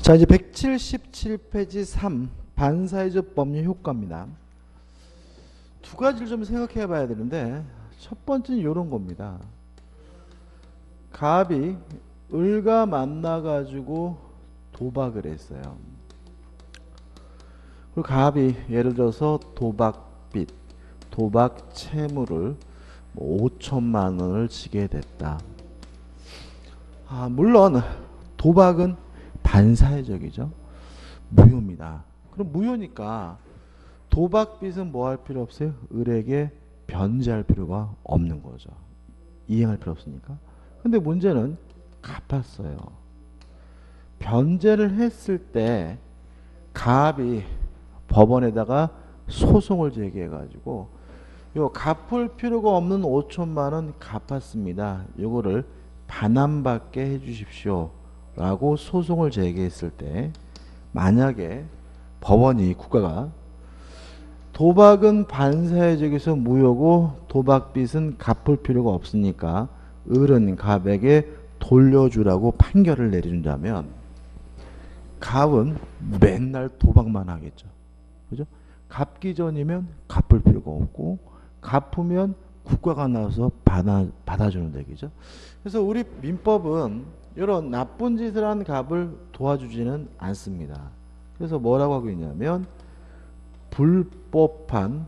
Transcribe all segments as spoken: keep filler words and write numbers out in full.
자, 이제 백칠십칠 페이지 삼 반사회적 법률 효과입니다. 두 가지를 좀 생각해 봐야 되는데, 첫 번째는 이런 겁니다. 갑이 을과 만나가지고 도박을 했어요. 그리고 갑이 예를 들어서 도박빚, 도박 채무를 뭐 오천만 원을 지게 됐다. 아, 물론 도박은 반사회적이죠. 무효입니다. 그럼 무효니까 도박빚은 뭐 할 필요 없어요? 을에게 변제할 필요가 없는 거죠. 이행할 필요 없으니까. 근데 문제는 갚았어요. 변제를 했을 때 갑이 법원에다가 소송을 제기해가지고 요 갚을 필요가 없는 오천만 원 갚았습니다. 요거를 반환받게 해주십시오. 라고 소송을 제기했을 때 만약에 법원이 국가가 도박은 반사회적에서 무효고 도박빚은 갚을 필요가 없으니까 을은 갑에게 돌려주라고 판결을 내린다면 갑은 맨날 도박만 하겠죠. 그죠? 갚기 전이면 갚을 필요가 없고 갚으면 국가가 나와서 받아, 받아주는 얘기죠. 그래서 우리 민법은 이런 나쁜 짓을 한 갑을 도와주지는 않습니다. 그래서 뭐라고 하고 있냐면 불법한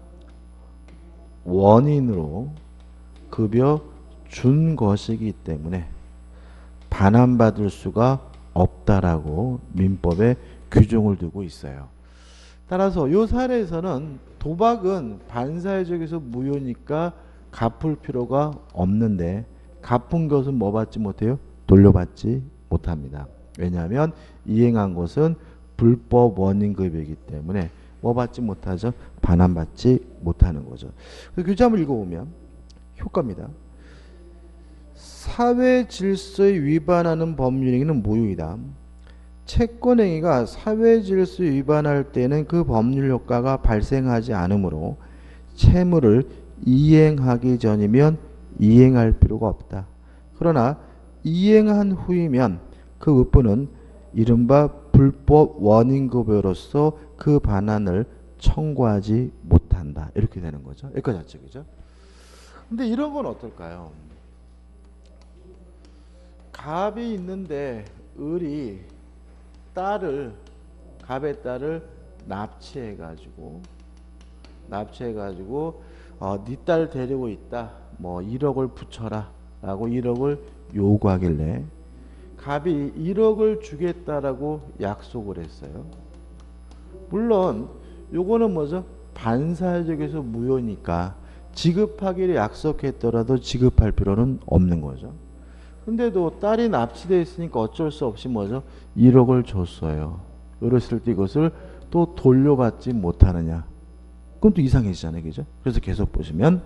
원인으로 급여 준 것이기 때문에 반환받을 수가 없다라고 민법에 규정을 두고 있어요. 따라서 이 사례에서는 도박은 반사회적에서 무효니까 갚을 필요가 없는데 갚은 것은 뭐 받지 못해요? 돌려받지 못합니다. 왜냐하면 이행한 것은 불법 원인급여이기 때문에 뭐 받지 못하죠? 반환받지 못하는 거죠. 규제 한번 읽어보면 효과입니다. 사회 질서에 위반하는 법률행위는 무효이다. 채권행위가 사회 질서에 위반할 때는 그 법률 효과가 발생하지 않으므로 채무를 이행하기 전이면 이행할 필요가 없다. 그러나 이행한 후이면 그 의부는 이른바 불법 원인급여로서 그 반환을 청구하지 못한다. 이렇게 되는 거죠. 여기까지 맞죠, 그죠? 근데 이런 건 어떨까요? 갑이 있는데 을이 딸을 갑의 딸을 납치해가지고 납치해가지고 어, 네 딸 데리고 있다. 뭐 일억을 붙여라. 라고 일억을 요구하길래 갑이 일억을 주겠다라고 약속을 했어요. 물론 요거는 뭐죠? 반사회적에서 무효니까 지급하기를 약속했더라도 지급할 필요는 없는 거죠. 근데도 딸이 납치되어 있으니까 어쩔 수 없이 뭐죠? 일억을 줬어요. 그랬을 때 이것을 또 돌려받지 못하느냐? 그럼 또 이상해지잖아요. 그죠? 그래서 계속 보시면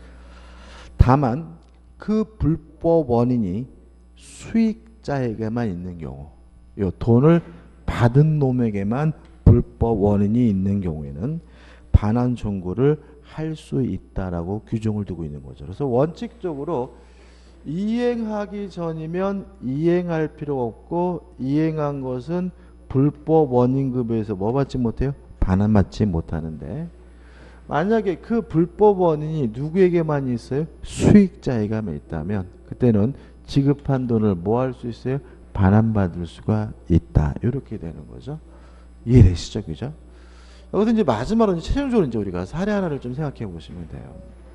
다만 그 불법 원인이 수익자에게만 있는 경우, 요 돈을 받은 놈에게만 불법 원인이 있는 경우에는 반환 청구를 할 수 있다라고 규정을 두고 있는 거죠. 그래서 원칙적으로 이행하기 전이면 이행할 필요가 없고 이행한 것은 불법 원인급여에서 뭐 받지 못해요? 반환받지 못하는데 만약에 그 불법 원인이 누구에게만 있어요? 수익자에게만 있다면 그때는 지급한 돈을 뭐 할 수 있어요? 반환받을 수가 있다. 이렇게 되는 거죠. 이해되시죠? 그죠? 여기서 이제 마지막으로 최종적으로 이제 우리가 사례 하나를 좀 생각해 보시면 돼요.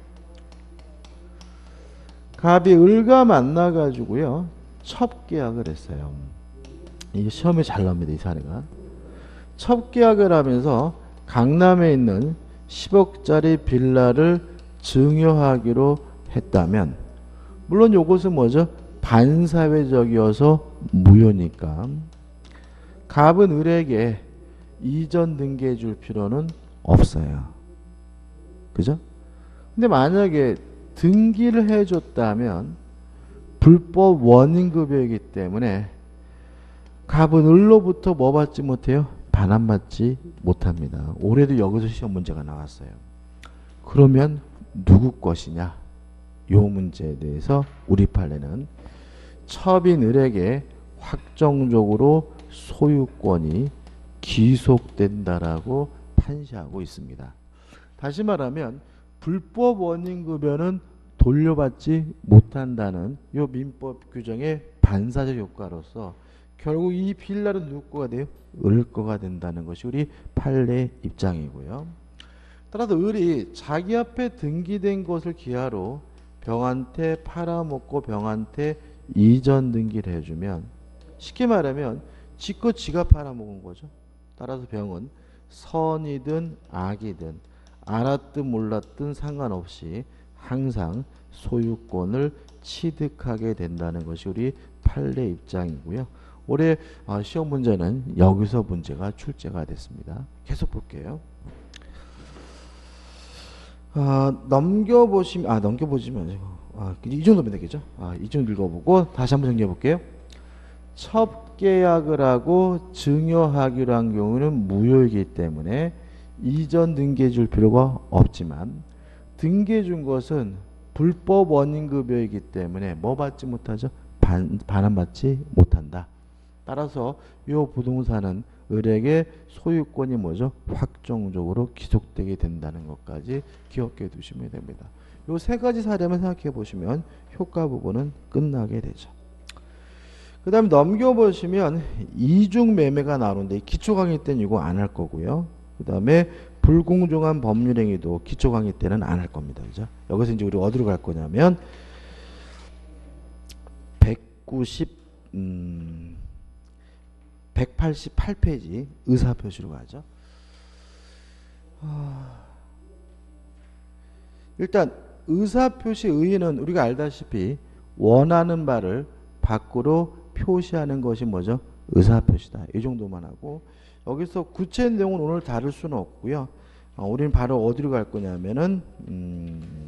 갑이 을과 만나가지고요. 첩계약을 했어요. 이게 시험에 잘 나옵니다. 이 사례가. 첩계약을 하면서 강남에 있는 십억짜리 빌라를 증여하기로 했다면 물론 요것은 뭐죠? 반사회적이어서 무효니까 갑은 을에게 이전 등기해 줄 필요는 없어요. 그죠? 근데 만약에 등기를 해줬다면 불법 원인급여이기 때문에 갑은 을로부터 뭐 받지 못해요? 반환받지 못합니다. 올해도 여기서 시험 문제가 나왔어요. 그러면 누구 것이냐? 이 문제에 대해서 우리 판례는 첩인 을에게 확정적으로 소유권이 귀속된다라고 판시하고 있습니다. 다시 말하면 불법 원인급여는 돌려받지 못한다는 이 민법 규정의 반사적 효과로서 결국 이 빌라는 누구 거가 돼요? 을 거가 된다는 것이 우리 판례 입장이고요. 따라서 을이 자기 앞에 등기된 것을 기하로 병한테 팔아먹고 병한테 이전 등기를 해주면 쉽게 말하면 지껏 지가 팔아먹은 거죠. 따라서 병은 선이든 악이든 알았든 몰랐든 상관없이 항상 소유권을 취득하게 된다는 것이 우리 판례 입장이고요. 올해 시험 문제는 여기서 문제가 출제가 됐습니다. 계속 볼게요. 아, 넘겨보시면 아 넘겨보시면 아, 이 정도면 되겠죠. 아, 이 정도 읽어보고 다시 한번 정리해 볼게요. 첩계약을 하고 증여하기로 한 경우는 무효이기 때문에 이전 등기해 줄 필요가 없지만 등기해 준 것은 불법 원인급여이기 때문에 뭐 받지 못하죠? 반, 반환받지 못한다. 따라서 이 부동산은 을에게 소유권이 뭐죠? 확정적으로 귀속되게 된다는 것까지 기억해 두시면 됩니다. 이 세 가지 사례만 생각해 보시면 효과 부분은 끝나게 되죠. 그 다음에 넘겨보시면 이중 매매가 나오는데 기초 강의 때는 이거 안 할 거고요. 그 다음에 불공정한 법률행위도 기초 강의 때는 안 할 겁니다. 그죠? 여기서 이제 우리 어디로 갈 거냐면 백구십, 음, 백팔십팔 페이지 의사표시로 가죠. 아, 일단 의사표시 의의는 우리가 알다시피 원하는 바를 밖으로 표시하는 것이 뭐죠? 의사표시다. 이 정도만 하고 여기서 구체 내용은 오늘 다룰 수는 없고요. 어, 우리는 바로 어디로 갈 거냐면은 음,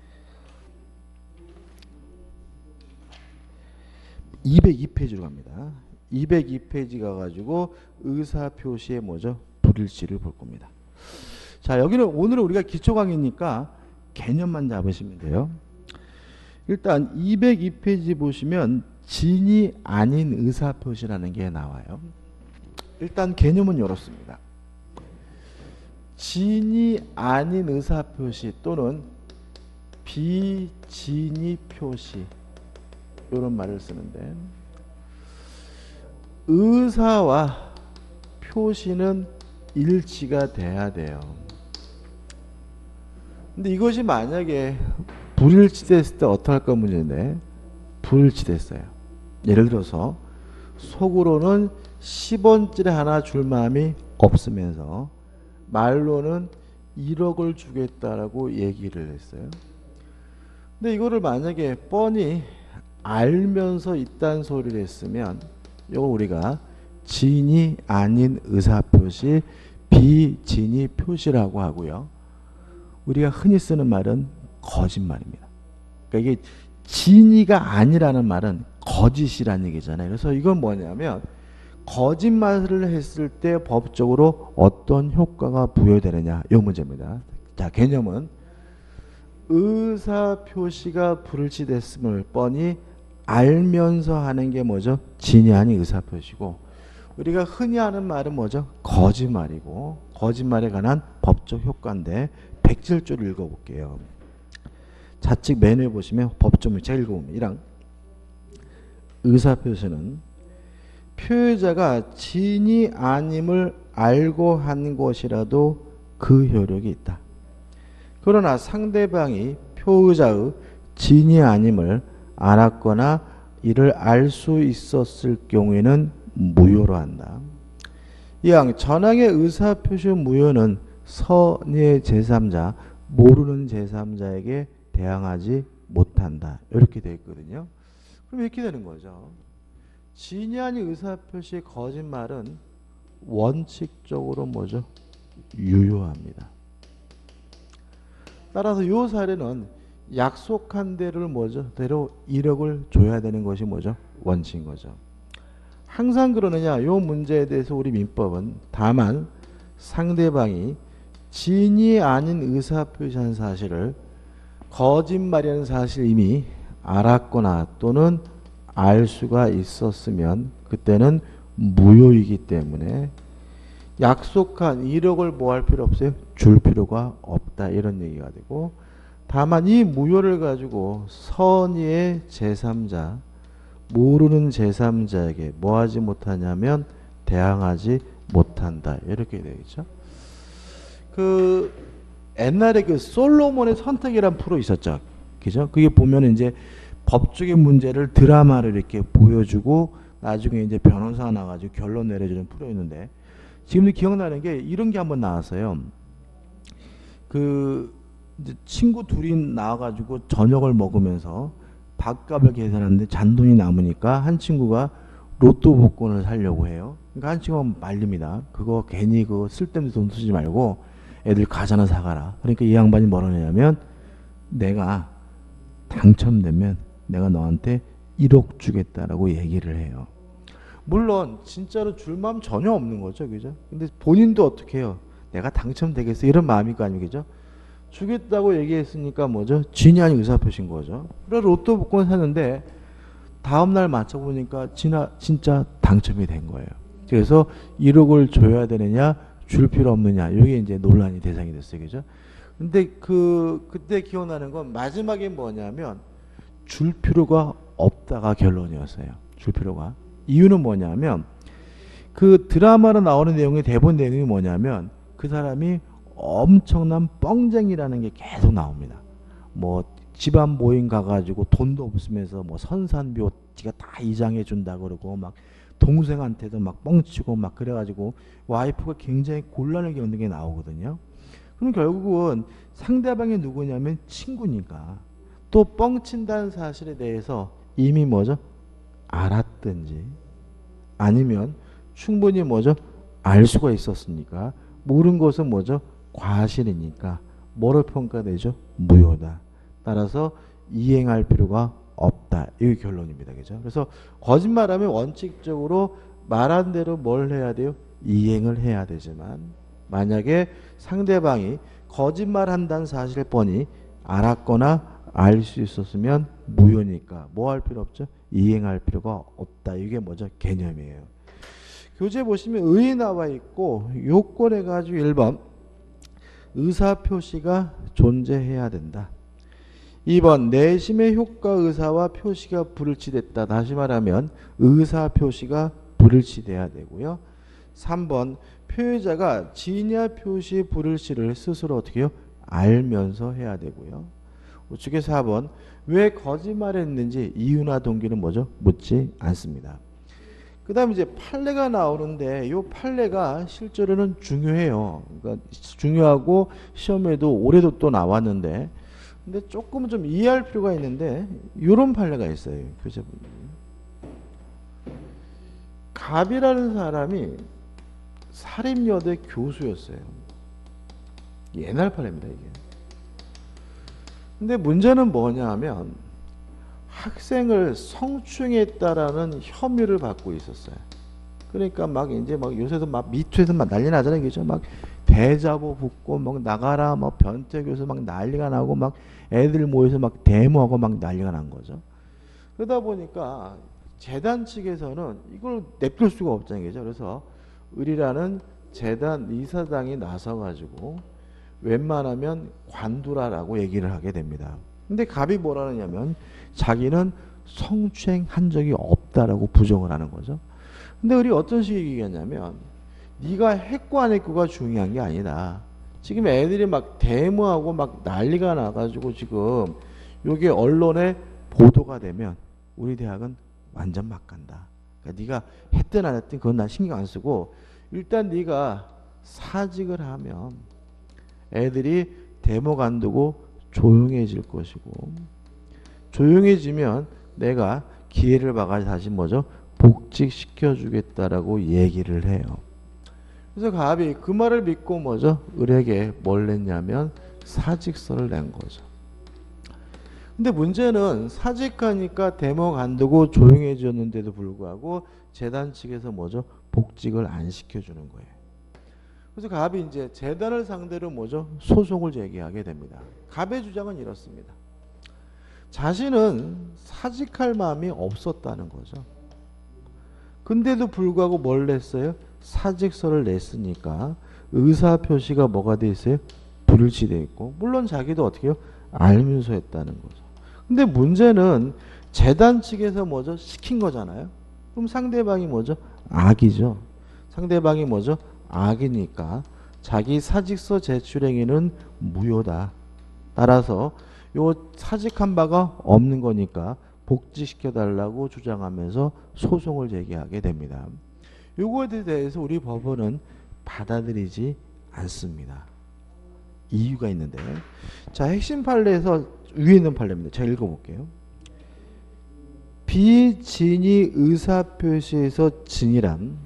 이백이 페이지로 갑니다. 이백이 페이지 가가지고 의사표시의 뭐죠? 불일치를 볼 겁니다. 자, 여기는 오늘은 우리가 기초 강의니까 개념만 잡으시면 돼요. 일단 이백이 페이지 보시면 진이 아닌 의사표시라는 게 나와요. 일단 개념은 이렇습니다. 진이 아닌 의사표시 또는 비진이 표시 이런 말을 쓰는데 의사와 표시는 일치가 돼야 돼요. 근데 이것이 만약에 불일치됐을 때 어떡할까 문제인데 불일치됐어요. 예를 들어서 속으로는 십 원짜리 하나 줄 마음이 없으면서 말로는 일억을 주겠다라고 얘기를 했어요. 근데 이거를 만약에 뻔히 알면서 이딴 소리를 했으면 이거 우리가 진이 아닌 의사표시 비진이 표시라고 하고요. 우리가 흔히 쓰는 말은 거짓말입니다. 그러니까 이게 진이가 아니라는 말은 거짓이라는 얘기잖아요. 그래서 이건 뭐냐면 거짓말을 했을 때 법적으로 어떤 효과가 부여되느냐 이 문제입니다. 자, 개념은 의사표시가 불일치됐음을 뻔히 알면서 하는 게 뭐죠? 진이 아닌 의사표시고 우리가 흔히 하는 말은 뭐죠? 거짓말이고 거짓말에 관한 법적 효과인데 백칠조를 읽어볼게요. 좌측 메뉴에 보시면 법조문 제가 읽어보면 이랑 의사표시는 표의자가 진이 아님을 알고 한 것이라도 그 효력이 있다. 그러나 상대방이 표의자의 진이 아님을 알았거나 이를 알 수 있었을 경우에는 무효로 한다. 이왕 전항의 의사표시 무효는 선의 제삼자, 모르는 제삼자에게 대항하지 못한다. 이렇게 되어 있거든요. 그럼 이렇게 되는 거죠. 진이 아닌 의사표시의 거짓말은 원칙적으로 뭐죠? 유효합니다. 따라서 이 사례는 약속한 대로를 뭐죠? 대로 일억을 줘야 되는 것이 뭐죠? 원칙인 거죠. 항상 그러느냐? 이 문제에 대해서 우리 민법은 다만 상대방이 진이 아닌 의사표시한 사실을 거짓말이라는 사실을 이미 알았거나 또는 알 수가 있었으면 그때는 무효이기 때문에 약속한 일억을 뭐 할 필요 없어요? 줄 필요가 없다. 이런 얘기가 되고, 다만 이 무효를 가지고 선의의 제삼자, 모르는 제삼자에게 뭐 하지 못하냐면 대항하지 못한다. 이렇게 되겠죠. 그 옛날에 그 솔로몬의 선택이란 프로 있었죠. 그죠? 그게 보면 이제 법적인 문제를 드라마를 이렇게 보여주고 나중에 이제 변호사가 나가지고 결론 내려주는 프로였는데, 지금도 기억나는 게 이런 게 한번 나왔어요. 그 이제 친구 둘이 나와가지고 저녁을 먹으면서 밥값을 계산하는데 잔돈이 남으니까 한 친구가 로또 복권을 사려고 해요. 그러니까 한 친구가 말립니다. 그거 괜히 그 쓸데없는 돈 쓰지 말고 애들 과자나 사가라. 그러니까 이 양반이 뭐라 하냐면, 내가 당첨되면 내가 너한테 일억 주겠다라고 얘기를 해요. 물론 진짜로 줄 마음 전혀 없는 거죠. 그죠? 근데 본인도 어떻게 해요? 내가 당첨되겠어 이런 마음일 거 아니겠죠? 주겠다고 얘기했으니까 뭐죠? 진이 아닌 의사표시인 거죠. 그래서 로또 복권 샀는데 다음날 맞춰보니까 진아, 진짜 당첨이 된 거예요. 그래서 일억을 줘야 되느냐 줄 필요 없느냐, 이게 이제 논란이 대상이 됐어요. 그죠? 근데 그 그때 기억나는 건 마지막에 뭐냐면 줄 필요가 없다가 결론이었어요. 줄 필요가. 이유는 뭐냐면 그 드라마로 나오는 내용의 대본 내용이 뭐냐면 그 사람이 엄청난 뻥쟁이라는 게 계속 나옵니다. 뭐 집안 모임 가가지고 돈도 없으면서 뭐 선산비호 지가 다 이장해 준다 그러고 막 동생한테도 막 뻥치고 막 그래가지고 와이프가 굉장히 곤란을 겪는 게 나오거든요. 그럼 결국은 상대방이 누구냐면 친구니까 또 뻥친다는 사실에 대해서 이미 뭐죠? 알았든지 아니면 충분히 뭐죠? 알 수가 있었으니까 모르는 것은 뭐죠? 과실이니까 뭐로 평가되죠? 무효다. 따라서 이행할 필요가 없다. 이게 결론입니다. 그죠? 그래서 거짓말하면 원칙적으로 말한 대로 뭘 해야 돼요? 이행을 해야 되지만 만약에 상대방이 거짓말한다는 사실을 뻔히 알았거나 알 수 있었으면 무효니까 뭐 할 필요 없죠? 이행할 필요가 없다. 이게 뭐죠? 개념이에요. 교재 보시면 의 나와 있고 요건해 가지고 일 번 의사표시가 존재해야 된다. 이 번 내심의 효과 의사와 표시가 불일치됐다. 다시 말하면 의사표시가 불일치돼야 되고요. 삼 번 표의자가 진야 표시 불일치를 스스로 어떻게 해요? 알면서 해야 되고요. 우측에 사 번 왜 거짓말했는지 이유나 동기는 뭐죠? 묻지 않습니다. 그 다음에 이제 판례가 나오는데 이 판례가 실제로는 중요해요. 그러니까 중요하고 시험에도 올해도 또 나왔는데 근데 조금 좀 이해할 필요가 있는데 이런 판례가 있어요. 교재분이. 갑이라는 사람이 사립여대 교수였어요. 옛날 판례입니다. 이게. 근데 문제는 뭐냐 하면 학생을 성추행했다라는 혐의를 받고 있었어요. 그러니까 막 이제 막 요새도 막 미투에서 막 난리 나잖아요. 그죠? 막 대자보 붙고 막 나가라 막 변태 교수 막 난리가 나고 막 애들 모여서 막 데모하고 막 난리가 난 거죠. 그러다 보니까 재단 측에서는 이걸 냅둘 수가 없잖아요. 그죠? 그래서 의리라는 재단 이사장이 나서 가지고 웬만하면 관두라라고 얘기를 하게 됩니다. 근데 갑이 뭐라 하냐면 자기는 성추행한 적이 없다라고 부정을 하는 거죠. 근데 우리 어떤 식의 얘기냐면 네가 했고 안 했고가 중요한 게 아니다. 지금 애들이 막 데모하고 막 난리가 나가지고 지금 이게 언론에 보도가 되면 우리 대학은 완전 막 간다. 그러니까 네가 했든 안 했든 그건 난 신경 안 쓰고 일단 네가 사직을 하면 애들이 데모 간두고 조용해질 것이고 조용해지면 내가 기회를 봐가 다시 뭐죠? 복직시켜 주겠다라고 얘기를 해요. 그래서 갑이 그 말을 믿고 뭐죠? 을에게 뭘 냈냐면 사직서를 낸 거죠. 근데 문제는 사직하니까 데모 간두고 조용해졌는데도 불구하고 재단 측에서 뭐죠? 복직을 안 시켜주는 거예요. 그래서 갑이 이제 재단을 상대로 뭐죠? 소송을 제기하게 됩니다. 갑의 주장은 이렇습니다. 자신은 사직할 마음이 없었다는 거죠. 근데도 불구하고 뭘 냈어요? 사직서를 냈으니까 의사 표시가 뭐가 돼 있어요? 불일치돼 있고, 물론 자기도 어떻게 해요? 알면서 했다는 거죠. 근데 문제는 재단 측에서 뭐죠? 시킨 거잖아요. 그럼 상대방이 뭐죠? 악이죠. 상대방이 뭐죠? 악이니까 자기 사직서 제출 행위는 무효다. 따라서 요 사직한 바가 없는 거니까 복직시켜 달라고 주장하면서 소송을 제기하게 됩니다. 요거에 대해서 우리 법원은 받아들이지 않습니다. 이유가 있는데, 자, 핵심 판례에서 위에 있는 판례입니다. 제가 읽어볼게요. 비진의 의사표시에서 진이란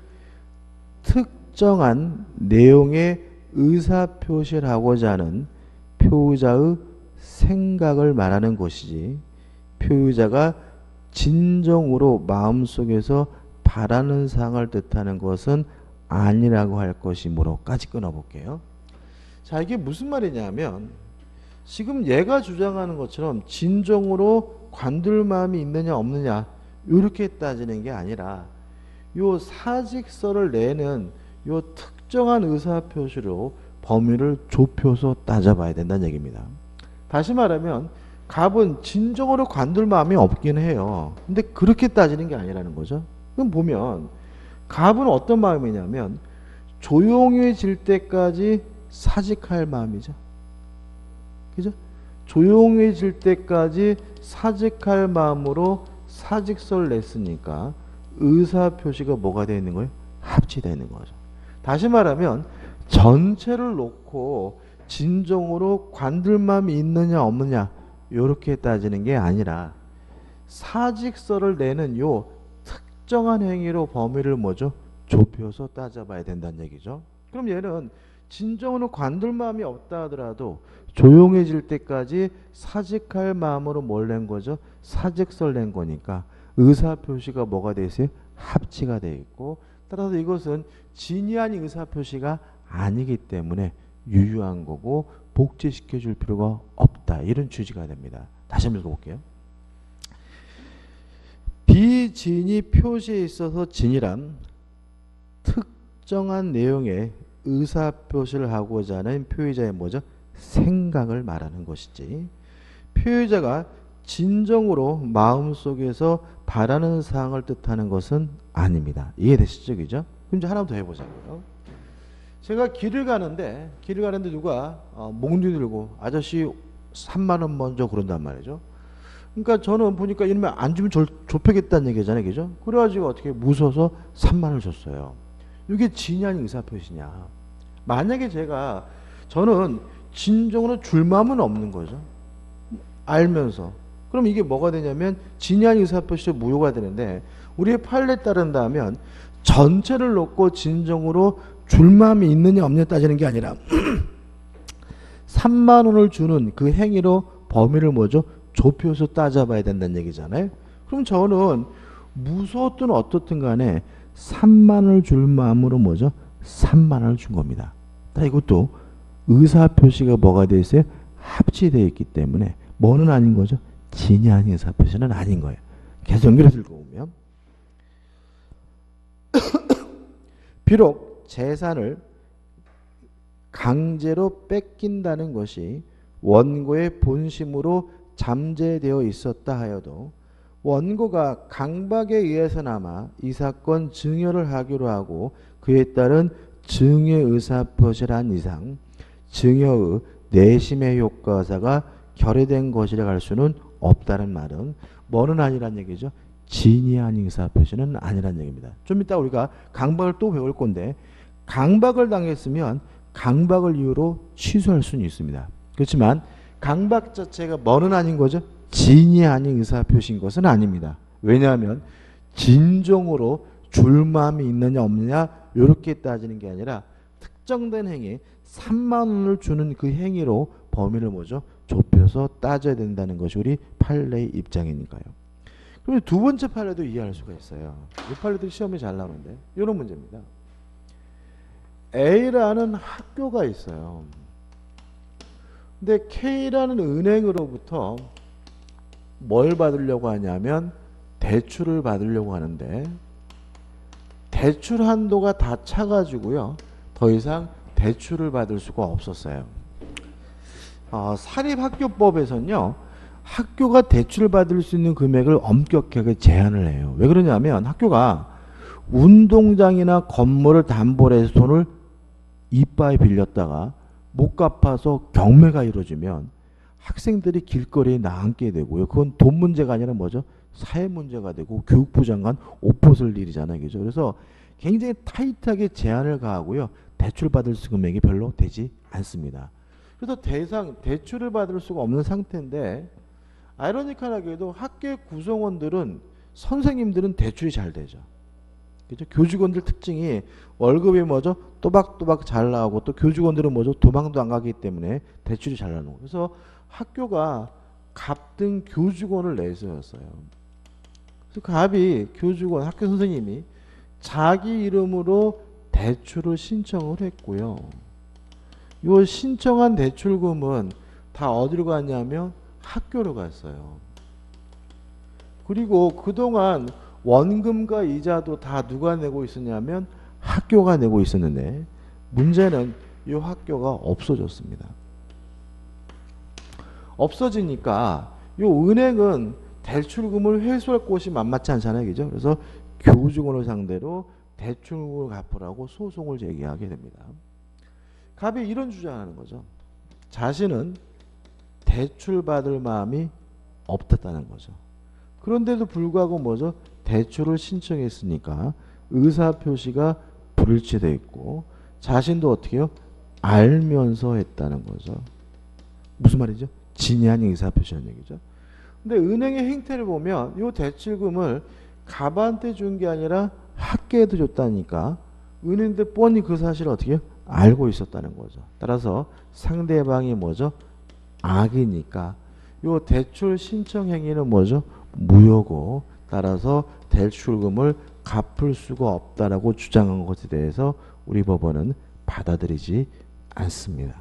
특정한 내용의 의사표시를 하고자 하는 표의자의 생각을 말하는 것이지, 표의자가 진정으로 마음속에서 바라는 사항을 뜻하는 것은 아니라고 할 것이므로까지 끊어볼게요. 자, 이게 무슨 말이냐면 지금 얘가 주장하는 것처럼 진정으로 관둘 마음이 있느냐 없느냐 이렇게 따지는 게 아니라 요 사직서를 내는 요 특정한 의사표시로 범위를 좁혀서 따져봐야 된다는 얘기입니다. 다시 말하면 갑은 진정으로 관둘 마음이 없긴 해요. 근데 그렇게 따지는 게 아니라는 거죠. 그럼 보면 갑은 어떤 마음이냐면 조용해질 때까지 사직할 마음이죠. 그죠? 조용해질 때까지 사직할 마음으로 사직서를 냈으니까 의사표시가 뭐가 되어 있는 거예요? 합치되어 있는 거죠. 다시 말하면 전체를 놓고 진정으로 관둘 마음이 있느냐 없느냐 이렇게 따지는 게 아니라 사직서를 내는 요 특정한 행위로 범위를 뭐죠? 좁혀서 따져봐야 된다는 얘기죠. 그럼 얘는 진정으로 관둘 마음이 없다 하더라도 조용해질 때까지 사직할 마음으로 뭘 낸 거죠? 사직서를 낸 거니까 의사표시가 뭐가 돼 있어요? 합치가 돼 있고, 따라서 이것은 진이 아닌 의사표시가 아니기 때문에 유효한 거고 복제시켜 줄 필요가 없다. 이런 취지가 됩니다. 다시 한번 읽어볼게요. 비진이 표시에 있어서 진이란 특정한 내용의 의사표시를 하고자 하는 표의자의 뭐죠? 생각을 말하는 것이지, 표의자가 진정으로 마음속에서 바라는 사항을 뜻하는 것은 아닙니다. 이해되시죠? 그죠? 그럼 이제 하나 더 해보자고요. 제가 길을 가는데 길을 가는데 누가 어, 몽둥이 들고 아저씨 삼만 원 먼저 그런단 말이죠. 그러니까 저는 보니까 이러면 안 주면 절 좁혀겠다는 얘기잖아요. 그죠? 그래가지고 어떻게 무서워서 삼만 원을 줬어요. 이게 진이 아닌 의사표시냐. 만약에 제가 저는 진정으로 줄 마음은 없는 거죠. 알면서. 그럼 이게 뭐가 되냐면 진이 아닌 의사표시 무효가 되는데, 우리의 판례에 따른다면 전체를 놓고 진정으로 줄 마음이 있느냐 없느냐 따지는 게 아니라 삼만 원을 주는 그 행위로 범위를 뭐죠? 좁혀서 따져봐야 된다는 얘기잖아요. 그럼 저는 무서웠든 어떻든 간에 삼만 원을 줄 마음으로 뭐죠? 삼만 원을 준 겁니다. 이것도 의사표시가 뭐가 되어 있어요? 합치되어 있기 때문에 뭐는 아닌 거죠? 진이 아닌 의사표시는 아닌 거예요. 계속 연결해서 읽어보면 비록 재산을 강제로 뺏긴다는 것이 원고의 본심으로 잠재되어 있었다 하여도 원고가 강박에 의해서나마 이 사건 증여를 하기로 하고 그에 따른 증여 의사표시를 한 이상 증여의 내심의 효과사가 결여된 것이라 할 수는 없다는 말은 뭐는 아니란 얘기죠? 진이 아닌 의사표시는 아니란 얘기입니다. 좀 이따 우리가 강박을 또 배울 건데, 강박을 당했으면 강박을 이유로 취소할 수는 있습니다. 그렇지만 강박 자체가 뭐는 아닌 거죠? 진이 아닌 의사표시인 것은 아닙니다. 왜냐하면 진정으로 줄 마음이 있느냐 없느냐 이렇게 따지는 게 아니라 특정된 행위 삼만 원을 주는 그 행위로 범위를 뭐죠? 좁혀서 따져야 된다는 것이 우리 판례의 입장이니까요. 그럼 두 번째 판례도 이해할 수가 있어요. 이 판례도 시험에 잘 나오는데 이런 문제입니다. A라는 학교가 있어요. 근데 K라는 은행으로부터 뭘 받으려고 하냐면 대출을 받으려고 하는데, 대출 한도가 다 차가지고요. 더 이상 대출을 받을 수가 없었어요. 어, 사립학교법에서는요. 학교가 대출을 받을 수 있는 금액을 엄격하게 제한을 해요. 왜 그러냐면 학교가 운동장이나 건물을 담보로 해서 돈을 이빠이 빌렸다가 못 갚아서 경매가 이루어지면 학생들이 길거리에 나앉게 되고요. 그건 돈 문제가 아니라 뭐죠? 사회 문제가 되고 교육부 장관 옷 벗을 일이잖아요. 그죠? 그래서 굉장히 타이트하게 제한을 가하고요. 대출 받을 수 금액이 별로 되지 않습니다. 그래서 대상 대출을 받을 수가 없는 상태인데 아이러니컬하게도 학교의 구성원들은 선생님들은 대출이 잘 되죠. 그죠? 교직원들 특징이 월급이 뭐죠? 또박또박 잘 나오고 또 교직원들은 뭐죠? 도망도 안 가기 때문에 대출이 잘 나오는 거예요. 그래서 학교가 갑등 교직원을 내세웠어요. 그래서 갑이 교직원 학교 선생님이 자기 이름으로 대출을 신청을 했고요. 이 신청한 대출금은 다 어디로 갔냐면 학교로 갔어요. 그리고 그동안 원금과 이자도 다 누가 내고 있었냐면 학교가 내고 있었는데 문제는 이 학교가 없어졌습니다. 없어지니까 이 은행은 대출금을 회수할 곳이 만만치 않잖아요. 그죠? 그래서 교직원을 상대로 대출금을 갚으라고 소송을 제기하게 됩니다. 갑이 이런 주장하는 거죠. 자신은 대출받을 마음이 없었다는 거죠. 그런데도 불구하고 뭐죠? 대출을 신청했으니까 의사표시가 불일치되어 있고 자신도 어떻게 해요? 알면서 했다는 거죠. 무슨 말이죠? 진의한 의사표시라는 얘기죠. 근데 은행의 행태를 보면 이 대출금을 갑한테 준 게 아니라 학교에도 줬다니까 은행들 뻔히 그 사실을 어떻게 해요? 알고 있었다는 거죠. 따라서 상대방이 뭐죠? 악이니까 이 대출 신청 행위는 뭐죠? 무효고 따라서 대출금을 갚을 수가 없다라고 주장한 것에 대해서 우리 법원은 받아들이지 않습니다.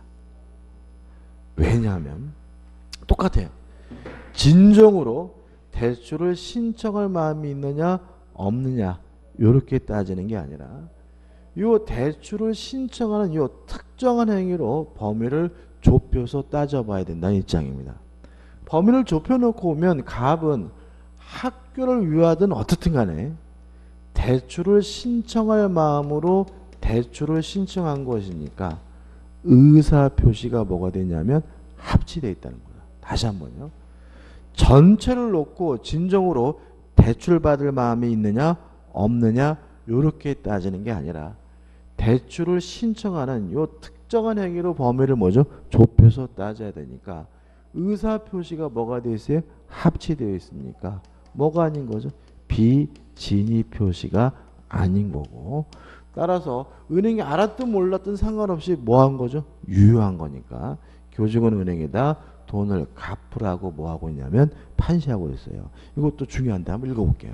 왜냐하면 똑같아요. 진정으로 대출을 신청할 마음이 있느냐 없느냐 이렇게 따지는 게 아니라 이 대출을 신청하는 이 특정한 행위로 범위를 좁혀서 따져봐야 된다는 입장입니다. 범위를 좁혀놓고 오면 갑은 학교를 위하든 어떻든 간에 대출을 신청할 마음으로 대출을 신청한 것이니까 의사표시가 뭐가 되냐면 합치되어 있다는 거예요. 다시 한번요. 전체를 놓고 진정으로 대출 받을 마음이 있느냐 없느냐 이렇게 따지는 게 아니라 대출을 신청하는 요 특정한 행위로 범위를 뭐죠? 좁혀서 따져야 되니까 의사표시가 뭐가 되어 있어요? 합치되어 있으니까 뭐가 아닌 거죠? 비진의 표시가 아닌 거고 따라서 은행이 알았든 몰랐든 상관없이 뭐 한 거죠? 유효한 거니까 교직원 은행에다 돈을 갚으라고 뭐 하고 있냐면 판시하고 있어요. 이것도 중요한데 한번 읽어볼게요.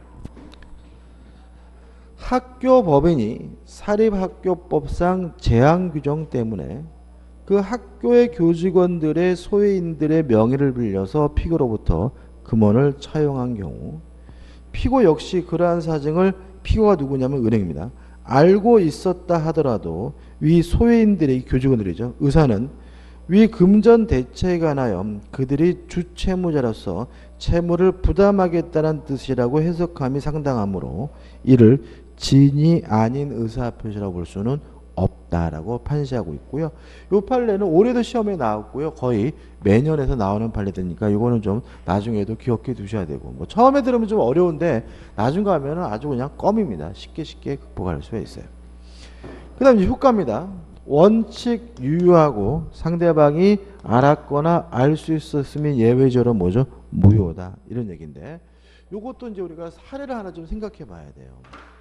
학교 법인이 사립학교법상 제한 규정 때문에 그 학교의 교직원들의 소외인들의 명의를 빌려서 피고로부터 금원을 차용한 경우 피고 역시 그러한 사정을 피고가 누구냐면 은행입니다. 알고 있었다 하더라도 위 소외인들의 교직원들이죠. 의사는 위 금전 대체에 관하여 그들이 주채무자로서 채무를 부담하겠다는 뜻이라고 해석함이 상당하므로 이를 진이 아닌 의사표시라고 볼 수는 없다라고 판시하고 있고요. 이 판례는 올해도 시험에 나왔고요. 거의 매년에서 나오는 판례되니까 이거는 좀 나중에도 기억해 두셔야 되고 뭐 처음에 들으면 좀 어려운데 나중 가면은 아주 그냥 껌입니다. 쉽게 쉽게 극복할 수가 있어요. 그 다음 효과입니다. 원칙 유효하고 상대방이 알았거나 알 수 있었으면 예외적으로 뭐죠? 무효다 이런 얘기인데 이것도 이제 우리가 사례를 하나 좀 생각해 봐야 돼요.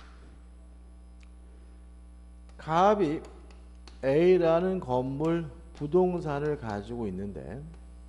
갑이 A라는 건물 부동산을 가지고 있는데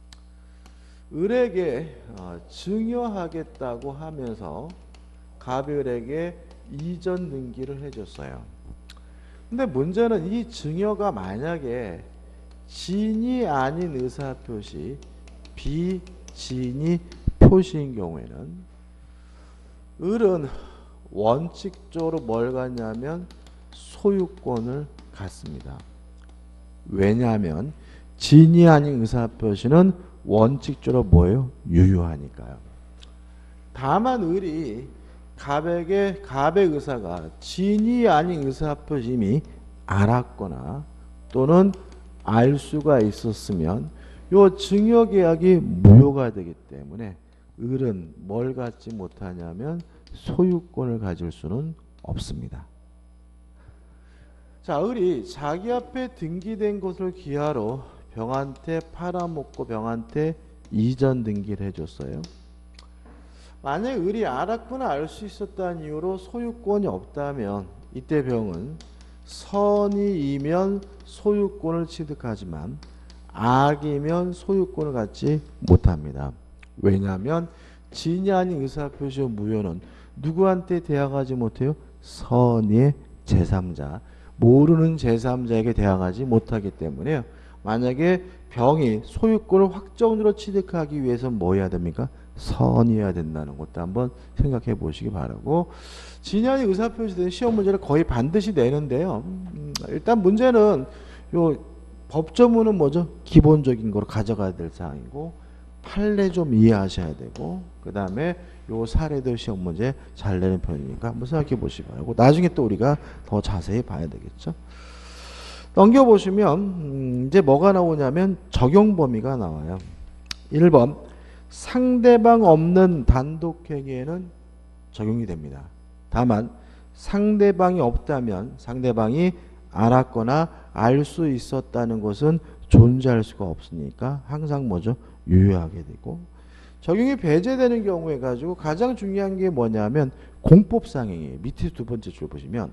을에게 어, 증여하겠다고 하면서 갑이 을에게 이전 등기를 해줬어요. 근데 문제는 이 증여가 만약에 진이 아닌 의사표시 비진이 표시인 경우에는 을은 원칙적으로 뭘 갖냐면 소유권을 갖습니다. 왜냐하면 진위 아닌 의사표시는 원칙적으로 뭐예요? 유효하니까요. 다만 을이 갑에게 갑의 의사가 진위 아닌 의사표시 이미 알았거나 또는 알 수가 있었으면 요 증여계약이 무효가 되기 때문에 을은 뭘 갖지 못하냐면 소유권을 가질 수는 없습니다. 자, 을이 자기 앞에 등기된 것을 기하로 병한테 팔아먹고 병한테 이전 등기를 해줬어요. 만약 을이 알았거나 알 수 있었다는 이유로 소유권이 없다면 이때 병은 선의이면 소유권을 취득하지만 악이면 소유권을 갖지 못합니다. 왜냐하면 진위 아닌 의사표시 무효는 누구한테 대항하지 못해요? 선의의 제삼자, 모르는 제삼자에게 대항하지 못하기 때문에요. 만약에 병이 소유권을 확정적으로 취득하기 위해서는 뭐 해야 됩니까? 선의해야 된다는 것도 한번 생각해 보시기 바라고, 진위 아닌 의사표시된 시험 문제를 거의 반드시 내는데요. 음, 일단 문제는 요 법조문은 뭐죠? 기본적인 거로 가져가야 될 사항이고, 판례 좀 이해하셔야 되고, 그 다음에 요 사례도 시험 문제 잘 내는 편이니까 한번 생각해 보시기 바라고, 나중에 또 우리가 더 자세히 봐야 되겠죠. 넘겨보시면 음, 이제 뭐가 나오냐면 적용 범위가 나와요. 일 번 상대방 없는 단독회계에는 적용이 됩니다. 다만 상대방이 없다면 상대방이 알았거나 알 수 있었다는 것은 존재할 수가 없으니까 항상 뭐죠? 유효하게 되고, 적용이 배제되는 경우에 가지고 가장 중요한 게 뭐냐면 공법상행위. 밑에 두 번째 줄 보시면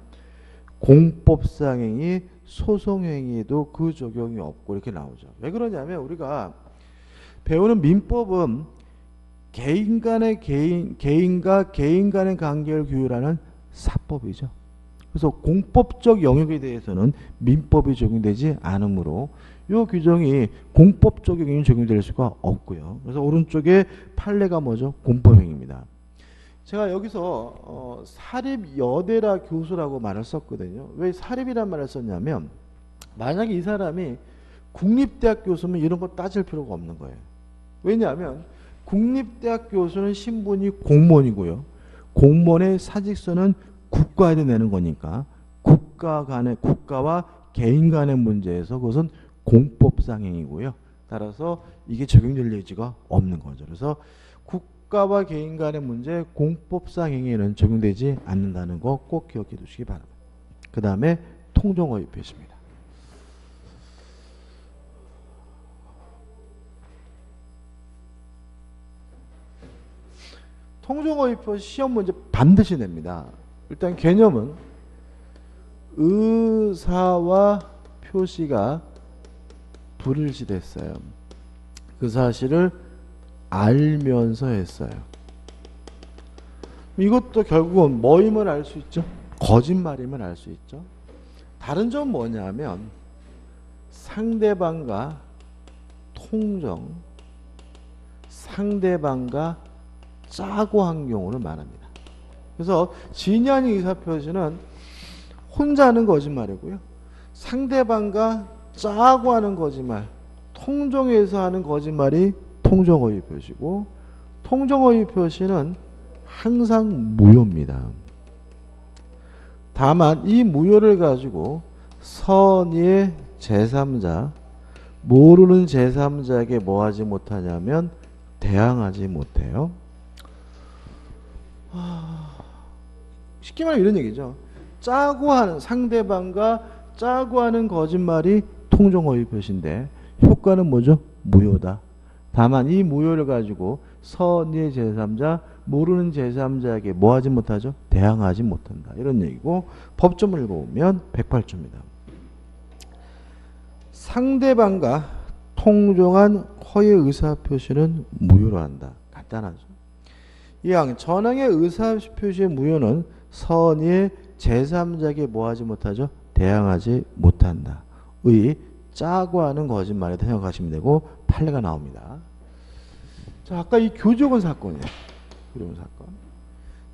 공법상행위, 소송행위에도 그 적용이 없고 이렇게 나오죠. 왜 그러냐면 우리가 배우는 민법은 개인 간의 개인, 개인과 개인 간의 관계를 규율하는 사법이죠. 그래서 공법적 영역에 대해서는 민법이 적용되지 않으므로 이 규정이 공법적 영역이 적용될 수가 없고요. 그래서 오른쪽에 판례가 뭐죠? 공법행위입니다. 제가 여기서 어, 사립여대라 교수라고 말을 썼거든요. 왜 사립이란 말을 썼냐면 만약에 이 사람이 국립대학 교수면 이런 거 따질 필요가 없는 거예요. 왜냐하면 국립대학 교수는 신분이 공무원이고요. 공무원의 사직서는 국가에 내는 거니까 국가 간의, 국가와 개인 간의 문제에서 그것은 공법상행이고요. 따라서 이게 적용될 여지가 없는 거죠. 그래서 국가와 개인 간의 문제 공법상행위는 적용되지 않는다는 거 꼭 기억해 두시기 바랍니다. 그 다음에 통정허위 표시입니다. 통정허위 표시 시험 문제 반드시 냅니다. 일단 개념은 의사와 표시가 불일치됐어요. 그 사실을 알면서 했어요. 이것도 결국은 뭐임을 알 수 있죠? 거짓말임을 알 수 있죠. 다른 점은 뭐냐면 상대방과 통정, 상대방과 짜고 한 경우를 말합니다. 그래서 진위 아닌 의사표시는 혼자 하는 거짓말이고요. 상대방과 짜고 하는 거짓말, 통정해서 하는 거짓말이 통정허위 표시고, 통정허위 표시는 항상 무효입니다. 다만 이 무효를 가지고 선의의 제삼자, 모르는 제삼자에게 뭐 하지 못하냐면 대항하지 못해요. 쉽게 말하면 이런 얘기죠. 짜고 하는, 상대방과 짜고 하는 거짓말이 통정허위 표시인데 효과는 뭐죠? 무효다. 다만 이 무효를 가지고 선의의 제삼자, 모르는 제삼자에게 뭐 하지 못하죠? 대항하지 못한다. 이런 얘기고, 법조문을 읽어보면 백팔 조입니다. 상대방과 통정한 허위 의사표시는 무효로 한다. 간단하죠. 이항 전항의 의사표시의 무효는 선의의 제삼자에게 뭐 하지 못하죠? 대항하지 못한다. 의 짜고 하는 거짓말이다 생각하시면 되고, 판례가 나옵니다. 자, 아까 이 교조건 사건이에요. 교조건 사건.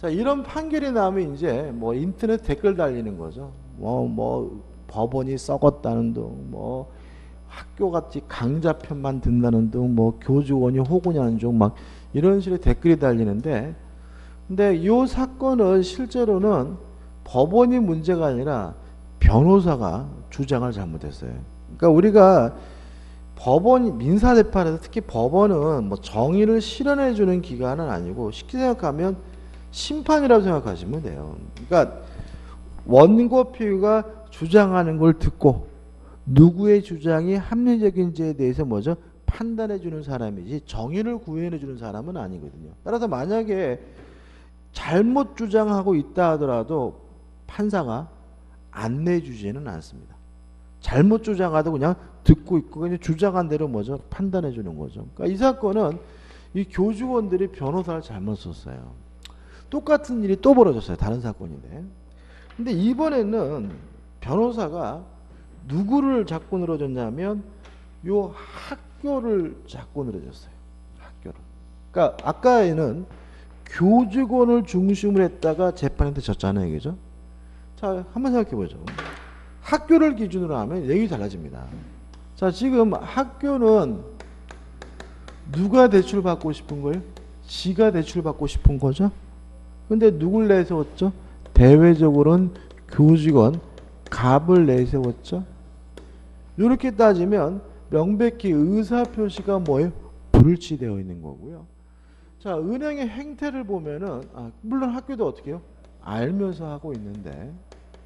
자, 이런 판결이 나면 이제 뭐 인터넷 댓글 달리는 거죠. 뭐, 뭐, 법원이 썩었다는 둥, 뭐, 학교같이 강자편만 든다는 둥, 뭐, 교직원이 호구냐는 둥, 막, 이런 식의 댓글이 달리는데, 근데 이 사건은 실제로는 법원이 문제가 아니라 변호사가 주장을 잘못했어요. 그러니까 우리가 법원, 민사재판에서 특히 법원은 뭐 정의를 실현해주는 기관은 아니고 쉽게 생각하면 심판이라고 생각하시면 돼요. 그러니까 원고 피고가 주장하는 걸 듣고 누구의 주장이 합리적인지에 대해서 뭐죠? 판단해주는 사람이지 정의를 구현해주는 사람은 아니거든요. 따라서 만약에 잘못 주장하고 있다 하더라도 판사가 안 내주지는 않습니다. 잘못 주장하도 그냥 듣고 있고 그냥 주장한 대로 뭐죠? 판단해 주는 거죠. 그러니까 이 사건은 이 교직원들이 변호사를 잘못 썼어요. 똑같은 일이 또 벌어졌어요. 다른 사건인데. 근데 이번에는 변호사가 누구를 잡고 늘어졌냐면 요 학교를 잡고 늘어졌어요. 학교를. 그러니까 아까에는 교직원을 중심으로 했다가 재판한테 졌잖아요. 그죠? 자, 한번 생각해 보죠. 학교를 기준으로 하면 얘기 달라집니다. 자, 지금 학교는 누가 대출받고 싶은 거예요? 지가 대출받고 싶은 거죠? 근데 누굴 내세웠죠? 대외적으로는 교직원 갑을 내세웠죠? 이렇게 따지면 명백히 의사표시가 뭐예요? 불일치되어 있는 거고요. 자, 은행의 행태를 보면은 아, 물론 학교도 어떻게 해요? 알면서 하고 있는데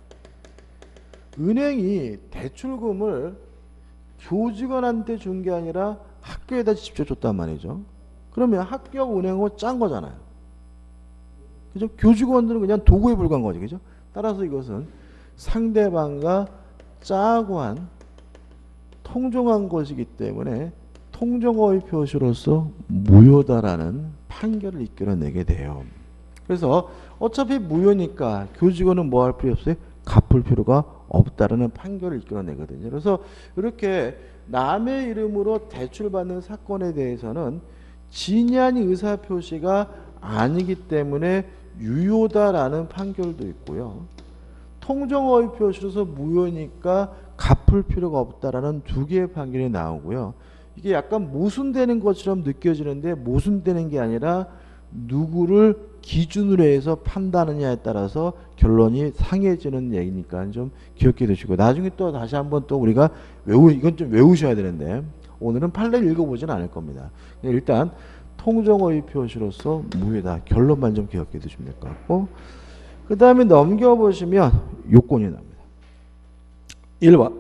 은행이 대출금을 교직원한테 준 게 아니라 학교에다 직접 줬단 말이죠. 그러면 학교하고 은행하고 짠 거잖아요. 그죠? 교직원들은 그냥 도구에 불과한 거죠. 그죠? 따라서 이것은 상대방과 짜고 한 통정한 것이기 때문에 통정어의 표시로서 무효다라는 판결을 이끌어내게 돼요. 그래서 어차피 무효니까 교직원은 뭐 할 필요 없어요? 갚을 필요가 없다라는 판결을 이끌어내거든요. 그래서 이렇게 남의 이름으로 대출받는 사건에 대해서는 진위 아닌 의사표시가 아니기 때문에 유효다라는 판결도 있고요. 통정어의 표시로서 무효니까 갚을 필요가 없다라는 두 개의 판결이 나오고요. 이게 약간 모순되는 것처럼 느껴지는데 모순되는 게 아니라 누구를 기준으로 해서 판단하느냐에 따라서 결론이 상해지는 얘기니까 좀 기억해 두시고 나중에 또 다시 한번 또 우리가 외우 이건 좀 외우셔야 되는데 오늘은 판례를 읽어보지는 않을 겁니다. 일단 통정어의 표시로서 무효다 결론만 좀 기억해 두시면 될 것 같고 그 다음에 넘겨보시면 요건이 나옵니다. 일 번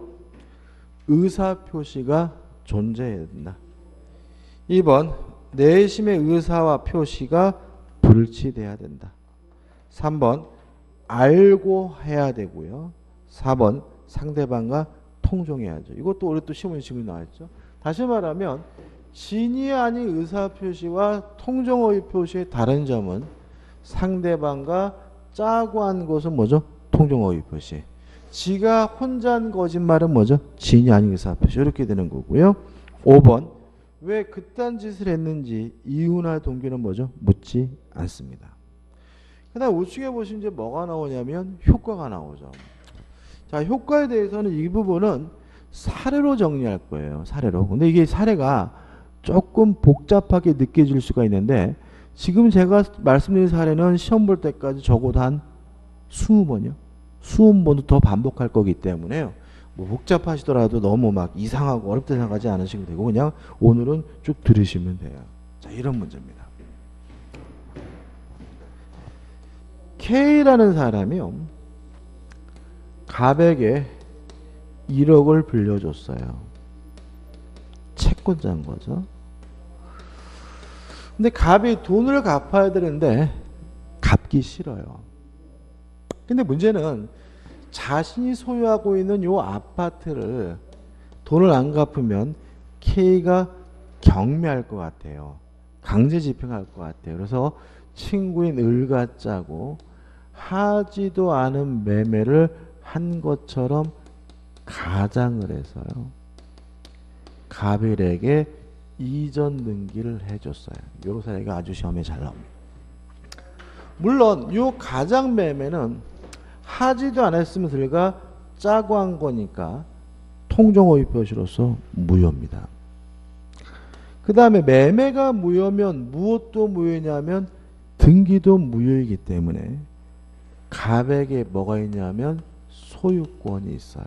의사표시가 존재해야 된다. 이 번 내심의 의사와 표시가 불일치돼야 된다. 삼 번 알고 해야 되고요. 사 번 상대방과 통정해야죠. 이것도 올해 또 시험에 지금 나왔죠. 다시 말하면 진위 아닌 의사표시와 통정어의 표시의 다른 점은 상대방과 짜고 한 것은 뭐죠? 통정어의 표시. 지가 혼자 한 거짓말은 뭐죠? 진위 아닌 의사표시. 이렇게 되는 거고요. 오 번 왜 그딴 짓을 했는지 이유나 동기는 뭐죠? 묻지 않습니다. 그 다음 우측에 보시면 이제 뭐가 나오냐면 효과가 나오죠. 자, 효과에 대해서는 이 부분은 사례로 정리할 거예요. 사례로. 근데 이게 사례가 조금 복잡하게 느껴질 수가 있는데 지금 제가 말씀드린 사례는 시험 볼 때까지 적어도 한 이십 번이요. 이십 번도 더 반복할 거기 때문에요. 뭐 복잡하시더라도 너무 막 이상하고 어렵게 생각하지 않으시면 되고 그냥 오늘은 쭉 들으시면 돼요. 자, 이런 문제입니다. K라는 사람이요. 갑에게 일억을 빌려줬어요. 채권자인 거죠. 근데 갑이 돈을 갚아야 되는데 갚기 싫어요. 근데 문제는 자신이 소유하고 있는 요 아파트를 돈을 안 갚으면 K가 경매할 것 같아요. 강제 집행할 것 같아요. 그래서 친구인 을과 짜고 하지도 않은 매매를 한 것처럼 가장을 해서요. 갑일에게 이전 등기를 해줬어요. 요 사례가 아주 시험에 잘 나옵니다. 물론 요 가장 매매는 하지도 않았으면 들가 짜고 한 거니까 통정어휘 표시로서 무효입니다. 그 다음에 매매가 무효면 무엇도 무효냐면 등기도 무효이기 때문에 갑에게 뭐가 있냐면 소유권이 있어요.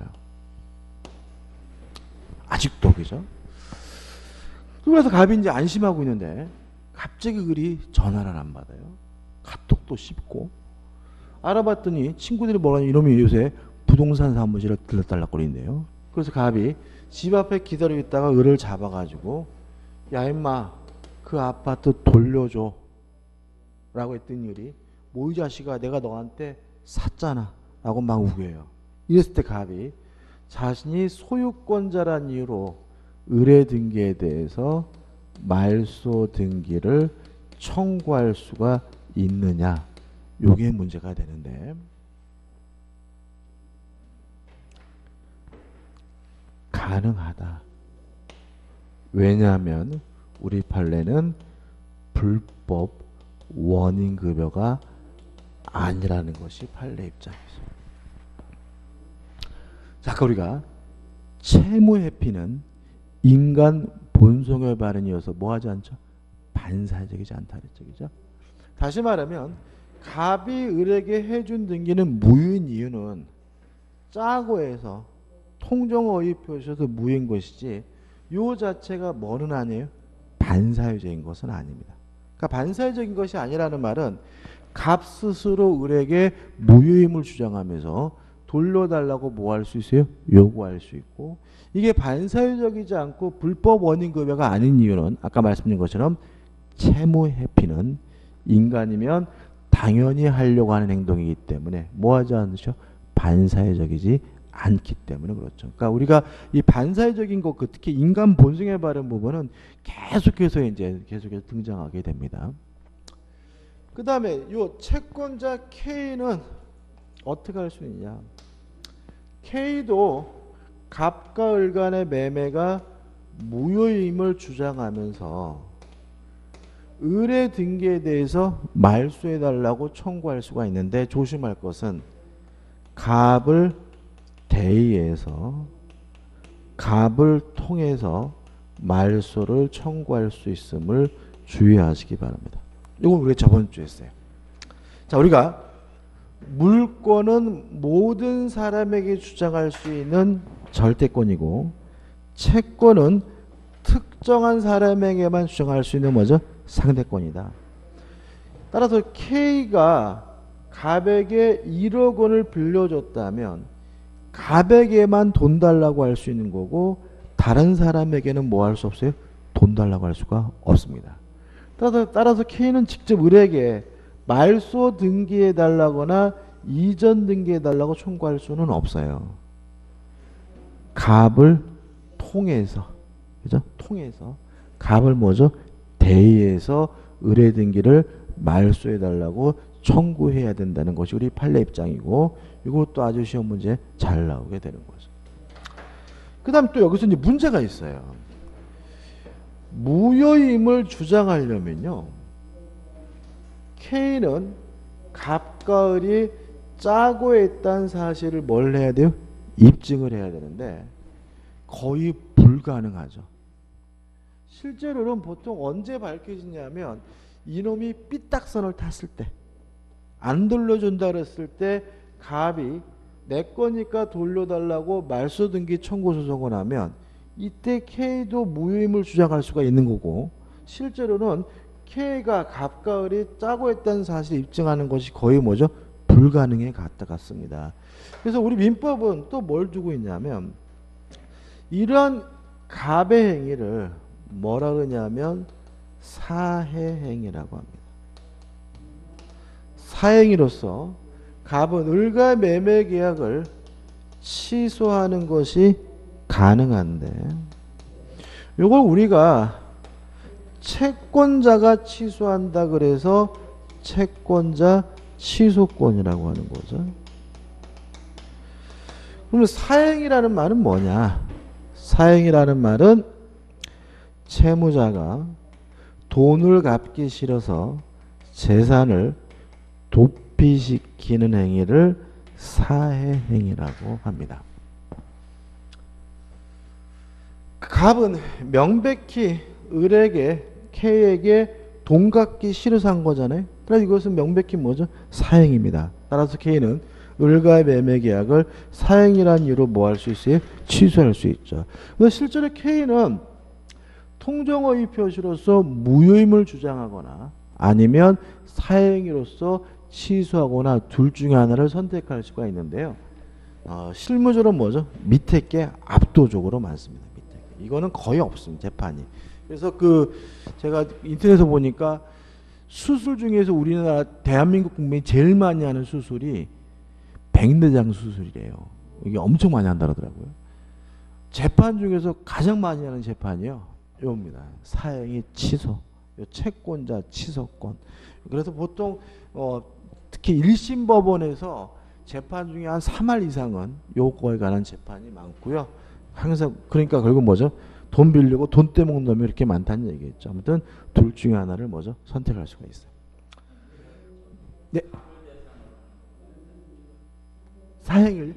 아직도 그죠? 그래서 갑이 이제 안심하고 있는데 갑자기 을이 전화를 안 받아요. 카톡도 씹고 알아봤더니 친구들이 뭐라니 이놈이 요새 부동산 사무실을 들락달락거린대요. 그래서 갑이 집 앞에 기다리고 있다가 을을 잡아가지고 야 임마 그 아파트 돌려줘 라고 했더니 을이 뭐 이 자식아 내가 너한테 샀잖아 라고 막 우겨요. 이랬을 때 갑이 자신이 소유권자란 이유로 을의 등기에 대해서 말소 등기를 청구할 수가 있느냐, 요게 문제가 되는데 가능하다. 왜냐하면 우리 판례는 불법 원인급여가 아니라는 것이 판례 입장이죠. 자, 아까 우리가 채무회피는 인간 본성의 발현이어서 뭐하지 않죠? 반사적이지 않다 그랬죠. 그죠? 다시 말하면 갑이 을에게 해준 등기는 무효인 이유는 짜고 해서 통정어휘 표시에서 무효인 것이지 요 자체가 뭐는 아니에요? 반사회적인 것은 아닙니다. 그러니까 반사회적인 것이 아니라는 말은 갑 스스로 을에게 무효임을 주장하면서 돌려달라고 뭐 할 수 있어요? 요구할 수 있고, 이게 반사회적이지 않고 불법 원인급여가 아닌 이유는 아까 말씀드린 것처럼 채무회피는 인간이면 당연히 하려고 하는 행동이기 때문에 뭐 하지 않으셔? 반사회적이지 않기 때문에 그렇죠. 그러니까 우리가 이 반사회적인 것, 특히 인간 본성에 바른 부분은 계속해서 이제 계속해서 등장하게 됩니다. 그 다음에 요 채권자 K는 어떻게 할 수 있냐? K도 갑과 을 간의 매매가 무효임을 주장하면서 을의 등기에 대해서 말소해달라고 청구할 수가 있는데 조심할 것은 갑을 대의해서 갑을 통해서 말소를 청구할 수 있음을 주의하시기 바랍니다. 이건 우리가 저번 주에 했어요. 자, 우리가 물권은 모든 사람에게 주장할 수 있는 절대권이고 채권은 특정한 사람에게만 주장할 수 있는 뭐죠? 상대권이다. 따라서 K가 갑에게 일억 원을 빌려줬다면 갑에게만 돈 달라고 할 수 있는 거고 다른 사람에게는 뭐 할 수 없어요? 돈 달라고 할 수가 없습니다. 따라서, 따라서 K는 직접 을에게 말소 등기해 달라거나 이전 등기해 달라고 청구할 수는 없어요. 갑을 통해서, 그죠? 통해서 갑을 뭐죠? 대의해서 을의 등기를 말소해 달라고 청구해야 된다는 것이 우리 판례 입장이고, 이것도 아주 시험 문제 잘 나오게 되는 거죠. 그 다음 또 여기서 이제 문제가 있어요. 무효임을 주장하려면요, K는 갑과 을이 짜고 했다는 사실을 뭘 해야 돼요? 입증을 해야 되는데 거의 불가능하죠. 실제로는 보통 언제 밝혀지냐면 이놈이 삐딱선을 탔을 때, 안 돌려준다 그랬을 때 갑이 내 거니까 돌려달라고 말소 등기 청구 소송을 하면 이때 K도 무효임을 주장할 수가 있는 거고, 실제로는 K가 갑과 을이 짜고 했다는 사실을 입증하는 것이 거의 뭐죠? 불가능에 가깝습니다. 그래서 우리 민법은 또 뭘 두고 있냐면 이러한 갑의 행위를 뭐라 그러냐면 사해행위라고 합니다. 사행위로서 갑은 을과 매매 계약을 취소하는 것이 가능한데, 이걸 우리가 채권자가 취소한다 그래서 채권자 취소권이라고 하는 거죠. 그러면 사행이라는 말은 뭐냐? 사행이라는 말은 채무자가 돈을 갚기 싫어서 재산을 도피시키는 행위를 사해행위라고 합니다. 갑은 명백히 을에게 K에게 돈 갚기 싫어서 한 거잖아요. 그래서 이것은 명백히 뭐죠? 사행입니다. 따라서 K는 을과의 매매 계약을 사행이라는 이유로 뭐 할 수 있어요? 취소할 수 있죠. 근데 실제로 K는 통정어의 표시로서 무효임을 주장하거나 아니면 사행위로서 취소하거나 둘 중에 하나를 선택할 수가 있는데요. 어, 실무적으로 뭐죠? 밑에 게 압도적으로 많습니다. 밑에 게. 이거는 거의 없습니다. 재판이. 그래서 그 제가 인터넷에서 보니까 수술 중에서 우리나라 대한민국 국민이 제일 많이 하는 수술이 백내장 수술이래요. 이게 엄청 많이 한다 그러더라고요. 재판 중에서 가장 많이 하는 재판이요. 요겁니다. 사행위 취소. 요 채권자 취소권. 그래서 보통 어, 특히 일심 법원에서 재판 중에 한 삼 할 이상은 요거에 관한 재판이 많고요. 항상 그러니까 결국 뭐죠? 돈 빌리고 돈 떼먹는 놈이 이렇게 많다는 얘기겠죠. 아무튼 둘 중에 하나를 뭐죠? 선택할 수가 있어요. 네. 사행을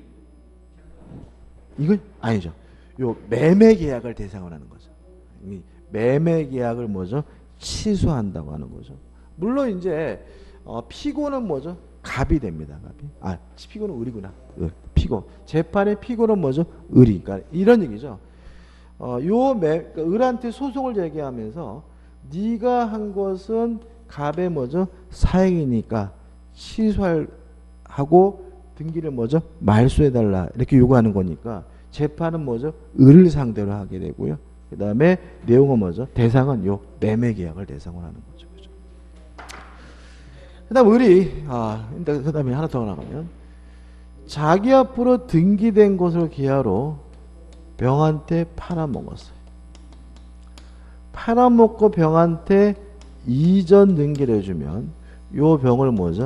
이건 아니죠. 요 매매 계약을 대상으로 하는 거죠. 매매 계약을 뭐죠? 취소한다고 하는 거죠. 물론 이제 어, 피고는 뭐죠? 갑이 됩니다. 갑이. 아, 피고는 을이구나. 을, 피고. 재판의 피고는 뭐죠? 을이. 그러니까 이런 얘기죠. 어, 요 매, 그러니까 을한테 소송을 제기하면서 네가 한 것은 갑의 뭐죠? 사행이니까 취소하고 등기를 뭐죠? 말소해달라 이렇게 요구하는 거니까 재판은 뭐죠? 을을 상대로 하게 되고요. 그 다음에 내용은 뭐죠? 대상은 요 매매 계약을 대상으로 하는 거죠. 그죠? 그 다음 을이 아, 그 다음에 하나 더 나가면 자기 앞으로 등기된 것을 기하로 병한테 팔아먹었어요. 팔아먹고 병한테 이전 등기를 해주면 요 병을 뭐죠?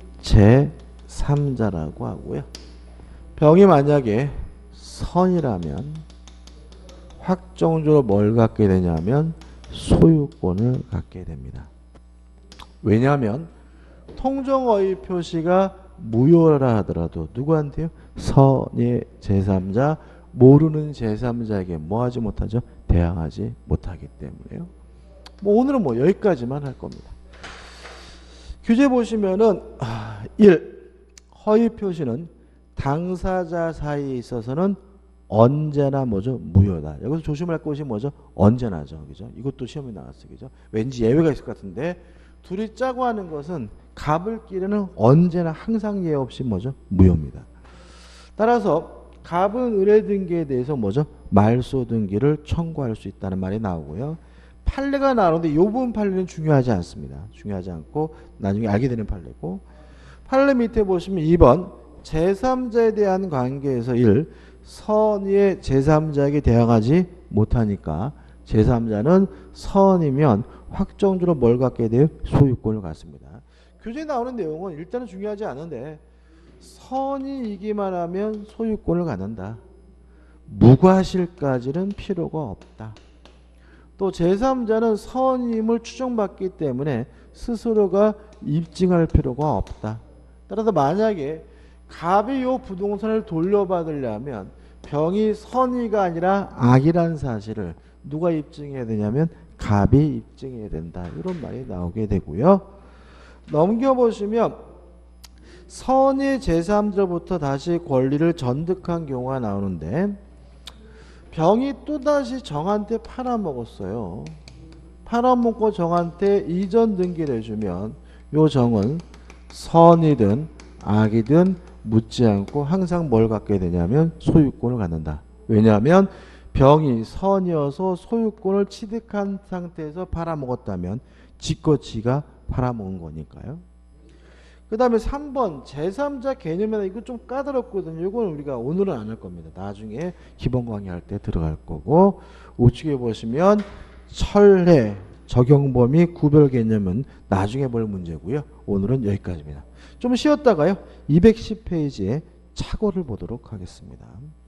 제삼자라고 하고요. 병이 만약에 선이라면 확정적으로 뭘 갖게 되냐면 소유권을 갖게 됩니다. 왜냐하면 통정어의 표시가 무효라 하더라도 누구한테요? 선의 제삼자, 모르는 제삼자에게 뭐 하지 못하죠? 대항하지 못하기 때문에요. 뭐 오늘은 뭐 여기까지만 할 겁니다. 규제 보시면은 일. 허위 표시는 당사자 사이에 있어서는 언제나 뭐죠? 무효다. 여기서 조심할 것이 뭐죠? 언제나죠. 그죠? 이것도 시험에 나왔어요. 그죠? 왠지 예외가 있을 것 같은데 둘이 짜고 하는 것은 갑을끼리는 언제나 항상 예외 없이 뭐죠? 무효입니다. 따라서 갑은 을의 등기에 대해서 뭐죠? 말소 등기를 청구할 수 있다는 말이 나오고요. 판례가 나오는데 이 부분 판례는 중요하지 않습니다. 중요하지 않고 나중에 알게 되는 판례고 판례 밑에 보시면 이 번 제삼자에 대한 관계에서 일. 선의의 제삼자에게 대항하지 못하니까 제삼자는 선이면 확정적으로 뭘 갖게 돼요? 소유권을 갖습니다. 교재에 나오는 내용은 일단은 중요하지 않은데 선이 이기만 하면 소유권을 갖는다. 무과실까지는 필요가 없다. 또 제삼자는 선임을 추정받기 때문에 스스로가 입증할 필요가 없다. 따라서 만약에 갑이 요 부동산을 돌려받으려면 병이 선의가 아니라 악이라는 사실을 누가 입증해야 되냐면 갑이 입증해야 된다. 이런 말이 나오게 되고요. 넘겨보시면 선의 제삼자로부터 다시 권리를 전득한 경우가 나오는데 병이 또다시 정한테 팔아먹었어요. 팔아먹고 정한테 이전 등기를 해주면 요 정은 선이든 악이든 묻지 않고 항상 뭘 갖게 되냐면 소유권을 갖는다. 왜냐하면 병이 선이어서 소유권을 취득한 상태에서 팔아먹었다면 지껏 지가 팔아먹은 거니까요. 그 다음에 삼 번 제삼자 개념에는 이거 좀 까다롭거든요. 이건 우리가 오늘은 안 할 겁니다. 나중에 기본 강의할 때 들어갈 거고 우측에 보시면 철회, 적용 범위, 구별 개념은 나중에 볼 문제고요. 오늘은 여기까지입니다. 좀 쉬었다가요. 이백십 페이지에 착오를 보도록 하겠습니다.